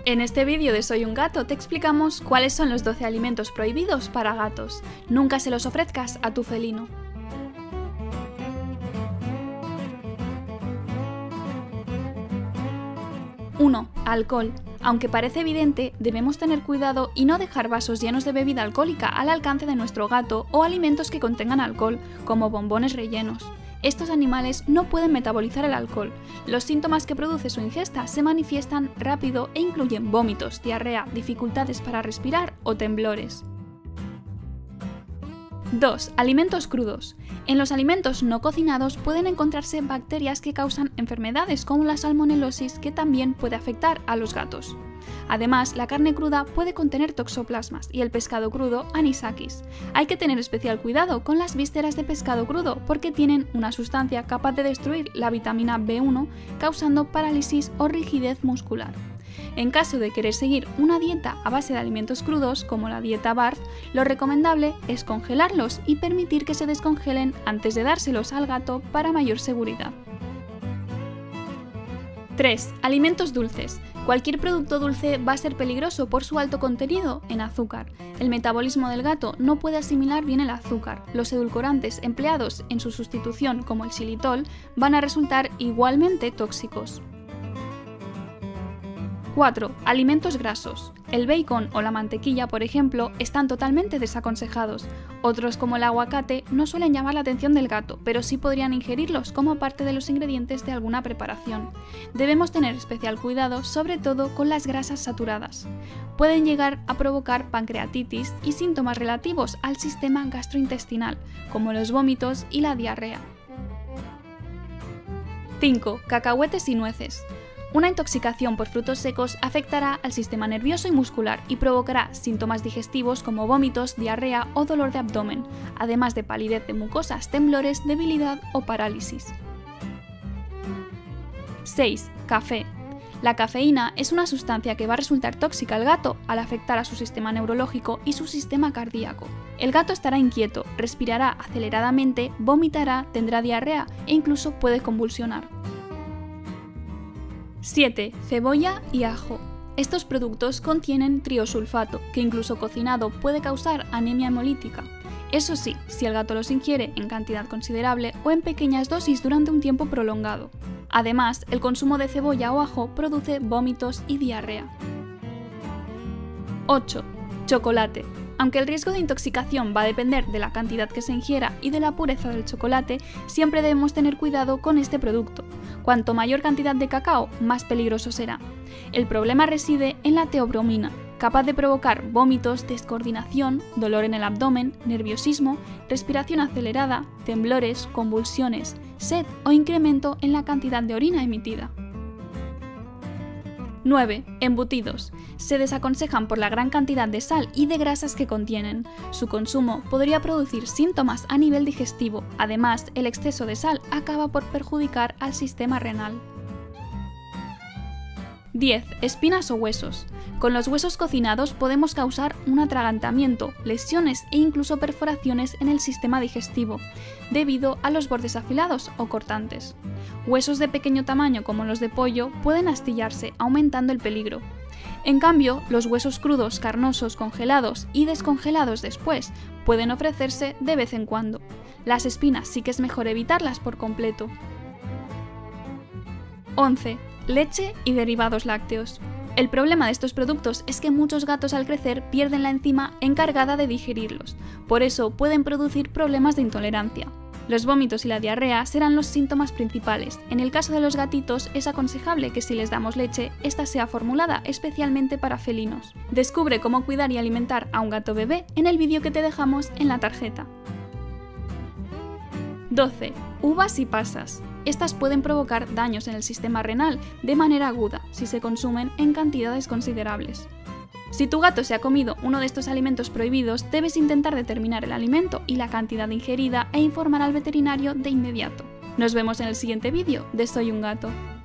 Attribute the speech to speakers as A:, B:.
A: En este vídeo de Soy un Gato te explicamos cuáles son los 12 alimentos prohibidos para gatos. Nunca se los ofrezcas a tu felino. ¡1! Alcohol. Aunque parece evidente, debemos tener cuidado y no dejar vasos llenos de bebida alcohólica al alcance de nuestro gato o alimentos que contengan alcohol, como bombones rellenos. Estos animales no pueden metabolizar el alcohol. Los síntomas que produce su ingesta se manifiestan rápido e incluyen vómitos, diarrea, dificultades para respirar o temblores. 2. Alimentos crudos. En los alimentos no cocinados pueden encontrarse bacterias que causan enfermedades como la salmonelosis, que también puede afectar a los gatos. Además, la carne cruda puede contener toxoplasmas y el pescado crudo anisakis. Hay que tener especial cuidado con las vísceras de pescado crudo porque tienen una sustancia capaz de destruir la vitamina B1, causando parálisis o rigidez muscular. En caso de querer seguir una dieta a base de alimentos crudos, como la dieta BARF, lo recomendable es congelarlos y permitir que se descongelen antes de dárselos al gato para mayor seguridad. 3. Alimentos dulces. Cualquier producto dulce va a ser peligroso por su alto contenido en azúcar. El metabolismo del gato no puede asimilar bien el azúcar. Los edulcorantes empleados en su sustitución, como el xilitol, van a resultar igualmente tóxicos. 4. Alimentos grasos. El bacon o la mantequilla, por ejemplo, están totalmente desaconsejados. Otros, como el aguacate, no suelen llamar la atención del gato, pero sí podrían ingerirlos como parte de los ingredientes de alguna preparación. Debemos tener especial cuidado, sobre todo con las grasas saturadas. Pueden llegar a provocar pancreatitis y síntomas relativos al sistema gastrointestinal, como los vómitos y la diarrea. 5. Cacahuetes y nueces. Una intoxicación por frutos secos afectará al sistema nervioso y muscular y provocará síntomas digestivos como vómitos, diarrea o dolor de abdomen, además de palidez de mucosas, temblores, debilidad o parálisis. 6. Café. La cafeína es una sustancia que va a resultar tóxica al gato al afectar a su sistema neurológico y su sistema cardíaco. El gato estará inquieto, respirará aceleradamente, vomitará, tendrá diarrea e incluso puede convulsionar. 7. Cebolla y ajo. Estos productos contienen triosulfato, que incluso cocinado puede causar anemia hemolítica. Eso sí, si el gato los ingiere en cantidad considerable o en pequeñas dosis durante un tiempo prolongado. Además, el consumo de cebolla o ajo produce vómitos y diarrea. 8. Chocolate. Aunque el riesgo de intoxicación va a depender de la cantidad que se ingiera y de la pureza del chocolate, siempre debemos tener cuidado con este producto. Cuanto mayor cantidad de cacao, más peligroso será. El problema reside en la teobromina, capaz de provocar vómitos, descoordinación, dolor en el abdomen, nerviosismo, respiración acelerada, temblores, convulsiones, sed o incremento en la cantidad de orina emitida. 9. Embutidos. Se desaconsejan por la gran cantidad de sal y de grasas que contienen. Su consumo podría producir síntomas a nivel digestivo. Además, el exceso de sal acaba por perjudicar al sistema renal. 10. Espinas o huesos. Con los huesos cocinados podemos causar un atragantamiento, lesiones e incluso perforaciones en el sistema digestivo, debido a los bordes afilados o cortantes. Huesos de pequeño tamaño como los de pollo pueden astillarse, aumentando el peligro. En cambio, los huesos crudos, carnosos, congelados y descongelados después pueden ofrecerse de vez en cuando. Las espinas sí que es mejor evitarlas por completo. 11. Leche y derivados lácteos. El problema de estos productos es que muchos gatos al crecer pierden la enzima encargada de digerirlos, por eso pueden producir problemas de intolerancia. Los vómitos y la diarrea serán los síntomas principales. En el caso de los gatitos es aconsejable que si les damos leche, esta sea formulada especialmente para felinos. Descubre cómo cuidar y alimentar a un gato bebé en el vídeo que te dejamos en la tarjeta. 12. Uvas y pasas. Estas pueden provocar daños en el sistema renal de manera aguda si se consumen en cantidades considerables. Si tu gato se ha comido uno de estos alimentos prohibidos, debes intentar determinar el alimento y la cantidad ingerida e informar al veterinario de inmediato. Nos vemos en el siguiente vídeo de Soy un Gato.